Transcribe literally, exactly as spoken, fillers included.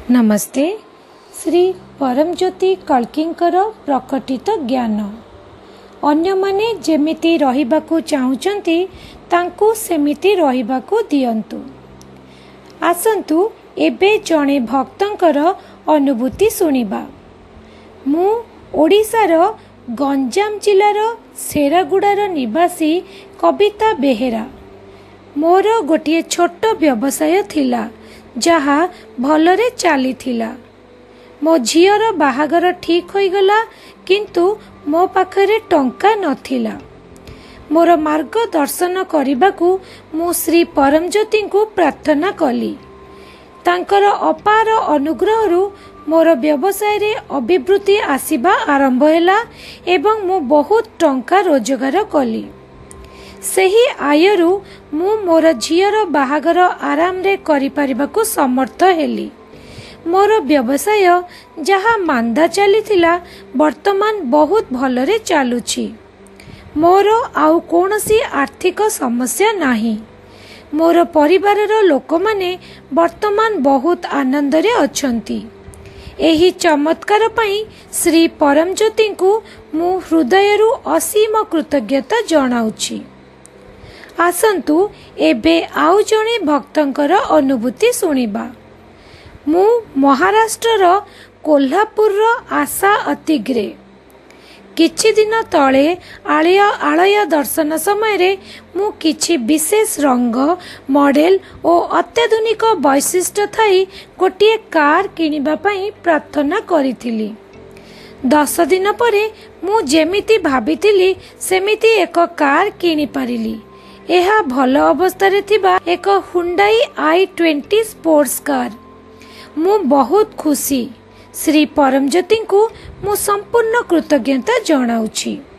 नमस्ते। श्री परमज्योति कल्किंकर प्रकटित ज्ञान अन्य माने जेमिति रहिबाकु चाहुचंती तांकु सेमिति रहिबाकु दियंतु। आसंतु एबे जणे भक्तंकर अनुभूति सुनिबा। मु ओडिसार गंजाम जिलार सेरागुड़ार निवासी कविता बेहेरा। मोर गोटे छोट व्यवसाय थिला जहा भलरे चली थिला। मो झीर बाहागर ठीक हो गला किंतु मो पाखरे टंका नथिला। मोर मार्ग दर्शन करने मु श्री परमज्योति को प्रार्थना कली। तांकर अपार अनुग्रह मोर व्यवसाय रे अभिवृद्धि आसीबा आरंभ हैला एवं मु बहुत टंका रोजगार कली। सेही आयरु मु मोर झीर बाहागर आराम रे करि परिबाकु समर्थ हेली। मोर व्यवसाय जहा मांदा चली थिला वर्तमान बहुत भलरे चालुछि। मोर आउ कोनोसी आर्थिक समस्या नाही। मोर परिवारर लोक माने वर्तमान बहुत आनंद रे अछंती। एही चमत्कार पई श्री परमज्योति को मु हृदयरु असीम कृतज्ञता जणाउछि। आसंतु एबे आउ जणे भक्तंकर अनुभूति सुनिबा। मु महाराष्ट्रर कोल्हापुर आशा अतिग्रे किछि दिन तले आलय आलय दर्शन समय रे मु किछि विशेष रंग मॉडल और अत्याधुनिक वैशिष्ट्य थाई गोटे कार किनिबा पई प्रार्थना करिथिली। दस दिन परे मु जेमिति भाबिथिली सेमिति एक कार किनि पारिली। एहा भल अवस्था थिबा एक Hyundai i twenty sports car. मु बहुत खुशी। श्री परमज्योति को मु संपूर्ण कृतज्ञता जणाउछि।